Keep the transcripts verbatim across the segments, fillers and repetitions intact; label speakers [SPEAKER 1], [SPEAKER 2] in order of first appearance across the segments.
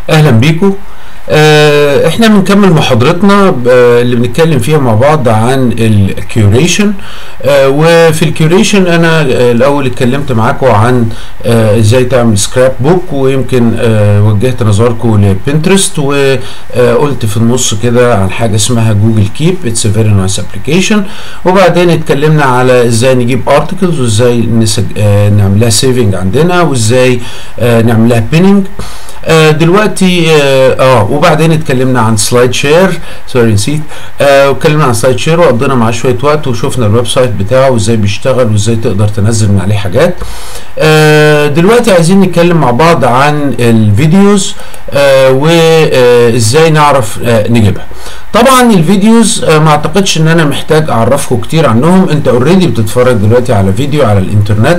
[SPEAKER 1] اهلا بيكم. آه احنا بنكمل محاضرتنا آه اللي بنتكلم فيها مع بعض عن الكيوريشن. آه وفي الكيوريشن انا آه الاول اتكلمت معاكم عن آه ازاي تعمل سكراب بوك، ويمكن آه وجهت نظركم لبنترست، وقلت في النص كده عن حاجه اسمها جوجل كيب. اتس ا فيري نايس ابلكيشن. وبعدين اتكلمنا على ازاي نجيب ارتكلز، وازاي آه نعمل لها سيفنج عندنا، وازاي آه نعمل لها بيننج. آه دلوقتي اه, آه وبعدين اتكلمنا عن سلايد شير، سوري نسيت. آه واتكلمنا عن سلايد شير وقضينا معاه شويه وقت، وشفنا الويب سايت بتاعه وازاي بيشتغل، وازاي تقدر تنزل من عليه حاجات. آه دلوقتي عايزين نتكلم مع بعض عن الفيديوز آه وازاي نعرف آه نجيبها. طبعا الفيديوز آه ما اعتقدش ان انا محتاج اعرفكم كتير عنهم، انت اوريدي بتتفرج دلوقتي على فيديو على الانترنت،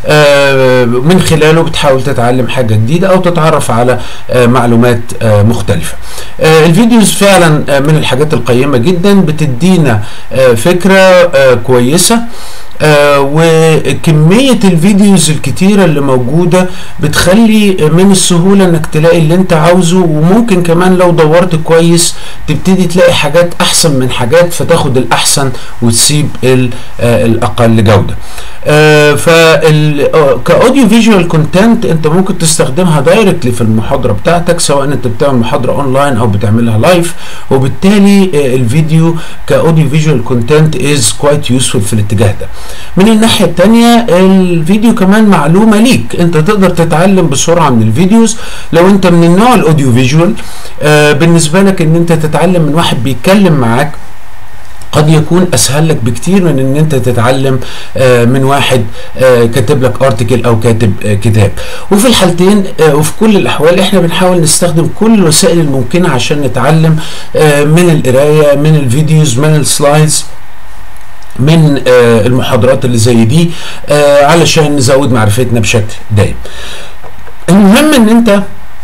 [SPEAKER 1] آه من خلاله بتحاول تتعلم حاجه جديده او تتعرف على آه معلومات آه مختلفه. آه الفيديوز فعلا آه من الحاجات القيمه جدا، بتدينا آه فكره آه كويسه. آه وكمية الفيديوز الكتيرة اللي موجودة بتخلي من السهولة انك تلاقي اللي انت عاوزه، وممكن كمان لو دورت كويس تبتدي تلاقي حاجات احسن من حاجات، فتاخد الاحسن وتسيب آه الاقل جودة. آه فال كاوديو فيجوال كونتنت انت ممكن تستخدمها دايركتلي في المحاضرة بتاعتك، سواء انت بتعمل محاضرة اونلاين او بتعملها لايف، وبالتالي آه الفيديو كاوديو فيجوال كونتنت از كويت يوسفول في الاتجاه ده. من الناحية التانية الفيديو كمان معلومة ليك، انت تقدر تتعلم بسرعة من الفيديوز. لو انت من النوع الاوديو فيجوال آه بالنسبة لك ان انت تتعلم من واحد بيتكلم معاك قد يكون اسهل لك بكتير من ان انت تتعلم آه من واحد آه كاتب لك ارتكل او كاتب آه كتاب. وفي الحالتين آه وفي كل الاحوال احنا بنحاول نستخدم كل الوسائل الممكنة عشان نتعلم آه من القراية، من الفيديوز، من السلايدز، من آه المحاضرات اللي زي دي، آه علشان نزود معرفتنا بشكل دائم. المهم ان انت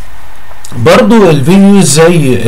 [SPEAKER 1] برضو الفيديوز زي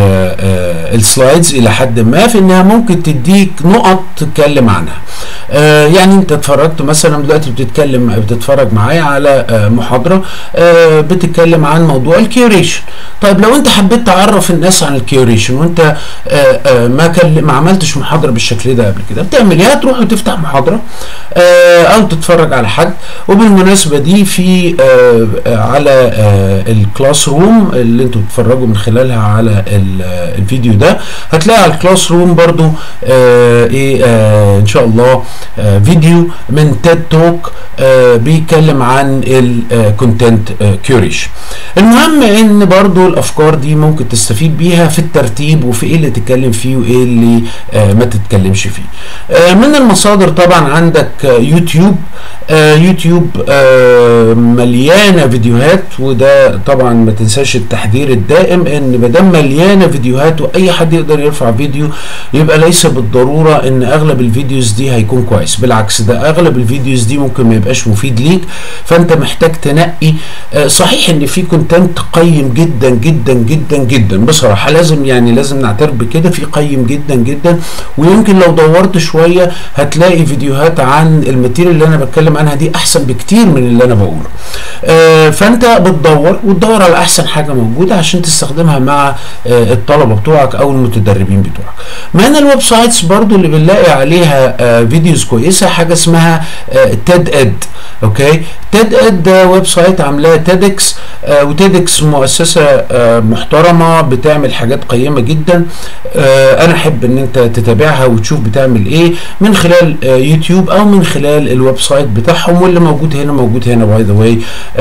[SPEAKER 1] السلايدز الى حد ما، في انها ممكن تديك نقط تتكلم عنها. آه يعني انت اتفرجت مثلا دلوقتي بتتكلم بتتفرج معايا على آه محاضره آه بتتكلم عن موضوع الكيوريشن. طيب لو انت حبيت تعرف الناس عن الكيوريشن وانت آه آه ما كل ما عملتش محاضره بالشكل ده قبل كده، بتعمل ايه؟ هتروح وتفتح محاضره آه او تتفرج على حد. وبالمناسبه دي في آه آه على آه الكلاس روم اللي انتوا بتتفرجوا من خلالها على الفيديو ده، هتلاقي على الكلاس روم برضو آه ايه آه ان شاء الله آه فيديو من تيد توك آه بيتكلم عن الكونتنت آه كيوريشن. المهم ان برضو الافكار دي ممكن تستفيد بيها في الترتيب، وفي ايه اللي تتكلم فيه وايه اللي آه ما تتكلمش فيه. آه من المصادر طبعا عندك آه يوتيوب. آه يوتيوب آه مليانه فيديوهات، وده طبعا ما تنساش التحذير الدائم ان ما دام مليانه فيديوهات واي حد يقدر يرفع فيديو، يبقى ليس بالضروره ان اغلب الفيديوز دي هيكون كويس. بالعكس، ده اغلب الفيديوز دي ممكن ما يبقاش مفيد ليك، فانت محتاج تنقي. آه صحيح ان في كونتنت قيم جدا جدا جدا جدا بصراحه، لازم يعني لازم نعترف بكده، في قيم جدا جدا، ويمكن لو دورت شويه هتلاقي فيديوهات عن الماتيريال اللي انا بتكلم عنها دي احسن بكتير من اللي انا بقوله. آه فانت بتدور وتدور على احسن حاجه موجوده عشان تستخدمها مع آه الطلبه بتوعك او المتدربين بتوعك. من الويب سايتس برضو اللي بنلاقي عليها آه فيديوز كويسه حاجه اسمها آه تيد اد. اوكي، تيد اد ده ويب سايت عاملاه تيدكس، آه وتيدكس مؤسسه آه محترمه بتعمل حاجات قيمه جدا. آه انا احب ان انت تتابعها وتشوف بتعمل ايه من خلال آه يوتيوب او من خلال الويب سايت بتاعهم، واللي موجود هنا موجود هنا باي ذا واي.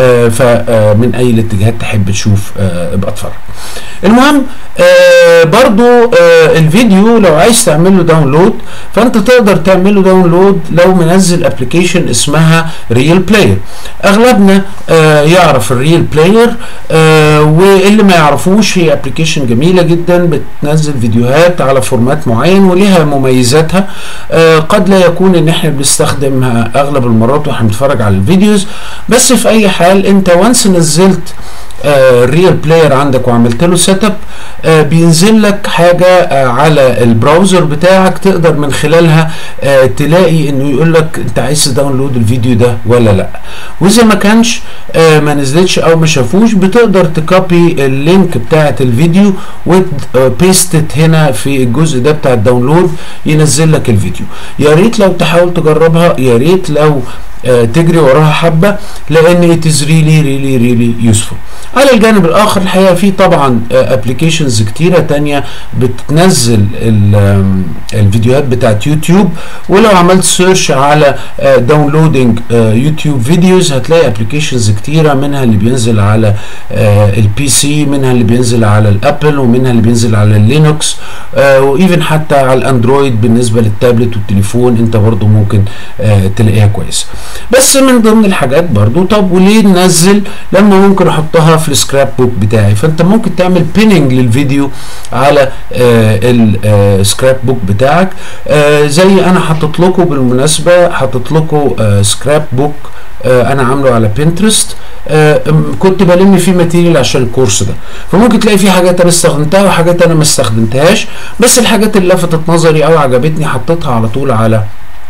[SPEAKER 1] فمن اي الاتجاهات تحب تشوف آه ابقى اتفرج. المهم آه برضو آه الفيديو لو عايز تعمل له داونلود، فانت تقدر تعمل له داونلود لو منزل ابلكيشن اسمها ريل بلاير. اغلبنا آه يعرف الريل بلاير، آه واللي ما يعرفوش هي ابلكيشن جميله جدا بتنزل فيديوهات على فورمات معين وليها مميزاتها. آه قد لا يكون ان احنا بنستخدمها اغلب المرات واحنا بنتفرج على الفيديوز، بس في اي حال انت وانس نزلت الريال بلاير عندك وعملت له سيت اب، آه بينزل لك حاجه آه على البراوزر بتاعك تقدر من خلالها آه تلاقي انه يقول لك انت عايز تداونلود الفيديو ده ولا لا. واذا ما كانش آه ما نزلتش او ما شافوش، بتقدر تكوبي اللينك بتاعه الفيديو وبيستت هنا في الجزء ده بتاع الداونلود، ينزل لك الفيديو. يا ريت لو تحاول تجربها، يا ريت لو آه تجري وراها حبه، لان it is really really really useful. على الجانب الاخر الحقيقه في طبعا ابلكيشنز آه كتيره تانية بتنزل الفيديوهات بتاعت يوتيوب، ولو عملت سيرش على داونلودنج يوتيوب فيديوز هتلاقي ابلكيشنز كتيره، منها اللي بينزل على آه البي سي، منها اللي بينزل على الابل، ومنها اللي بينزل على اللينكس، آه وايفن حتى على الاندرويد بالنسبه للتابلت والتليفون انت برضو ممكن آه تلاقيها كويسه. بس من ضمن الحاجات برضو، طب وليه ننزل لما ممكن احطها في السكراب بوك بتاعي؟ فانت ممكن تعمل بيننج للفيديو على آه السكراب بوك بتاعك، آه زي انا حاطط لكم بالمناسبه، حاطط لكم آه سكراب بوك آه انا عامله على بنترست، آه كنت بلم فيه ماتيريال عشان الكورس ده، فممكن تلاقي فيه حاجات انا استخدمتها وحاجات انا ما استخدمتهاش، بس الحاجات اللي لفتت نظري او عجبتني حطيتها على طول على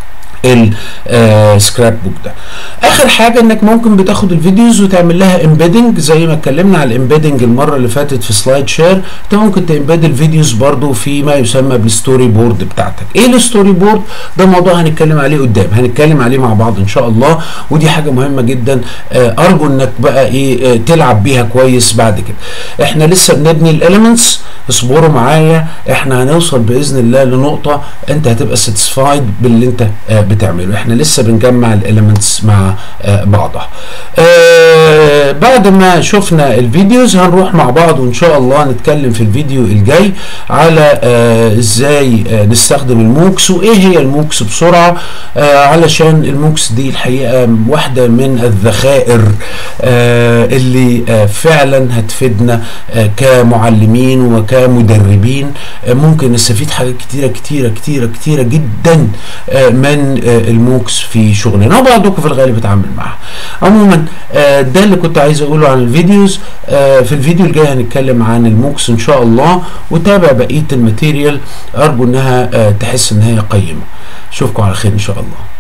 [SPEAKER 1] السكراب بوك ده. اخر حاجه انك ممكن بتاخد الفيديوز وتعمل لها امبيدنج، زي ما اتكلمنا على الامبيدنج المره اللي فاتت في سلايد شير، انت ممكن تمبيد الفيديوز برضو في ما يسمى بالستوري بورد بتاعتك. ايه الستوري بورد ده؟ موضوع هنتكلم عليه قدام، هنتكلم عليه مع بعض ان شاء الله، ودي حاجه مهمه جدا، ارجو انك بقى ايه تلعب بيها كويس بعد كده. احنا لسه بنبني الاليمنتس، اصبروا معايا، احنا هنوصل باذن الله لنقطه انت هتبقى ساتيسفايد باللي انت بتعمله. احنا لسه بنجمع الاليمنتس مع آه بعضها. آه بعد ما شفنا الفيديوز هنروح مع بعض وان شاء الله نتكلم في الفيديو الجاي على آه ازاي آه نستخدم الموكس، وايه هي الموكس بسرعه، آه علشان الموكس دي الحقيقه واحده من الذخائر آه اللي آه فعلا هتفيدنا آه كمعلمين وكمدربين. آه ممكن نستفيد حاجات كتيره كتيره كتيره كتيره جدا آه من الموكس في شغلنا، وبعضكم في الغالب بتعامل معها. عموما ده اللي كنت عايز اقوله عن الفيديوز. في الفيديو الجاي هنتكلم عن الموكس ان شاء الله، وتابع بقيه الماتيريال، ارجو انها تحس ان هي قيمه. اشوفكم على خير ان شاء الله.